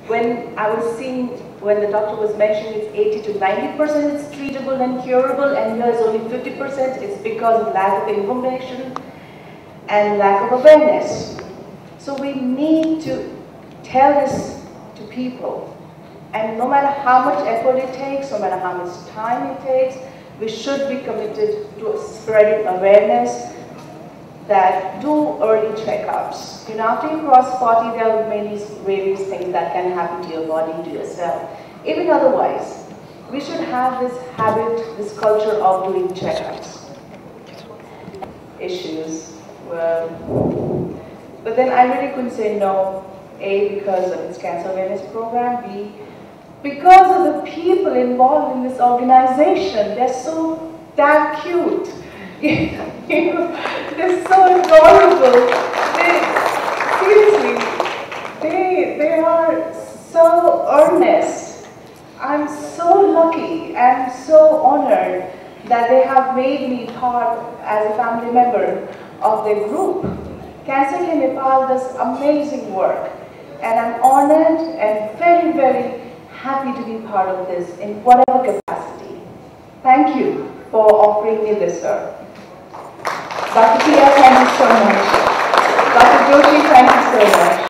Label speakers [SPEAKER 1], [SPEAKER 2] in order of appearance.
[SPEAKER 1] when I was seeing, when the doctor was mentioning it's 80 to 90% it's treatable and curable, and here is only 50%, it's because of lack of information and lack of awareness. So we need to tell this to people. And no matter how much effort it takes, no matter how much time it takes, we should be committed to spreading awareness that do early checkups. You know, after you cross 40, there are many various things that can happen to your body, to yourself. Even otherwise, we should have this habit, this culture of doing checkups. Issues. Well, but then I really couldn't say no. A, because of its cancer awareness program. B, because of the people involved in this organization. They're so damn cute. You know, they're so adorable. Seriously, they are so earnest. I'm so lucky and so honored that they have made me part as a family member of their group. Cancer Care Nepal does amazing work, and I'm honored and very, very happy to be part of this in whatever capacity. Thank you for offering me this, sir. Dr. Pia, thank you so much. Dr. Joshi, thank you so much.